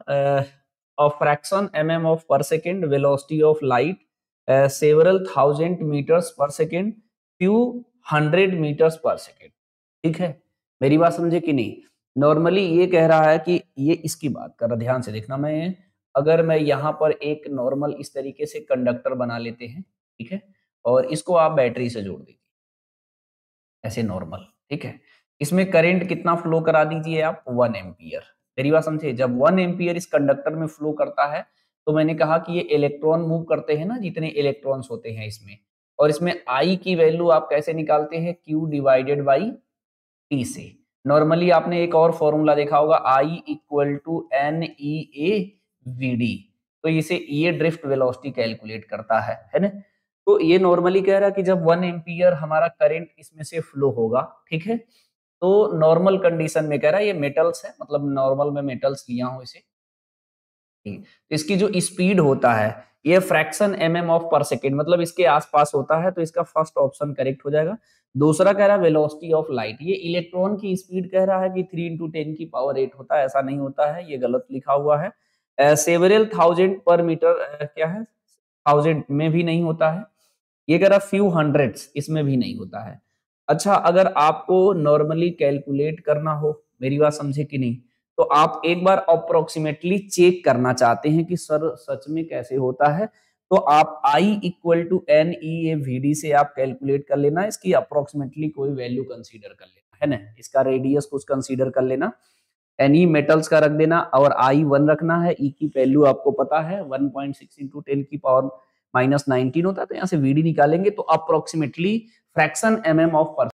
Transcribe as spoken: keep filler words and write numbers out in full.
Of fraction M of per second, velocity of light several thousand metres per second, few hundred metres per second. ठीक है, मेरी बात समझे कि नहीं? नॉर्मली ये कह रहा है कि ये इसकी बात कर रहा, ध्यान से देखना। मैं अगर मैं यहाँ पर एक नॉर्मल इस तरीके से कंडक्टर बना लेते हैं, ठीक है, और इसको आप बैटरी से जोड़ दीजिए ऐसे नॉर्मल, ठीक है। इसमें करंट कितना फ्लो करा दीजिए आप, वन एम्पियर। मेरी बात समझे, जब वन एम्पियर इस कंडक्टर में फ्लो करता है तो मैंने कहा कि ये इलेक्ट्रॉन मूव करते हैं ना, जितने इलेक्ट्रॉन्स होते हैं इसमें, और इसमें आई की वैल्यू आप कैसे निकालते हैं, क्यू डिवाइडेड बाई टी से। नॉर्मली आपने एक और फॉर्मूला देखा होगा, I equal to N E A V D, तो इसे ये ड्रिफ्ट वेलोसिटी कैलकुलेट करता है है ना। तो ये नॉर्मली कह रहा है कि जब वन एम्पियर हमारा करंट इसमें से फ्लो होगा, ठीक है, तो नॉर्मल कंडीशन में कह रहा है, ये मेटल्स है, मतलब नॉर्मल में मेटल्स लिया हूं इसे, ठीक। तो इसकी जो स्पीड होता है ये fraction M M of per second, मतलब इसके आसपास होता है, तो इसका फर्स्ट ऑप्शन करेक्ट हो जाएगा। दूसरा कह रहा है वेलोसिटी ऑफ लाइट, ये इलेक्ट्रॉन की स्पीड कह रहा है कि थ्री इंटू टेन की पावर एट होता है, ऐसा नहीं होता है, ये गलत लिखा हुआ है। सेवरल थाउजेंड पर मीटर क्या है, थाउजेंड में भी नहीं होता है। ये कह रहा फ्यू हंड्रेड्स, इसमें भी नहीं होता है। अच्छा, अगर आपको नॉर्मली कैलकुलेट करना हो, मेरी बात समझे कि नहीं, तो आप एक बार अप्रोक्सीमेटली चेक करना चाहते हैं कि सर सच में कैसे होता है, तो आप I equal to N E A V D से आप कैलकुलेट कर लेना, इसकी अप्रोक्सीमेटली कोई वैल्यू कंसीडर कर लेना, है ना, इसका रेडियस कुछ कंसीडर कर लेना, एनी मेटल्स का रख देना, और आई वन रखना है। ई की वैल्यू आपको पता है one point six into ten की पावर माइनस नाइनटीन होता है, तो यहाँ से वी डी निकालेंगे तो approximately fraction M M of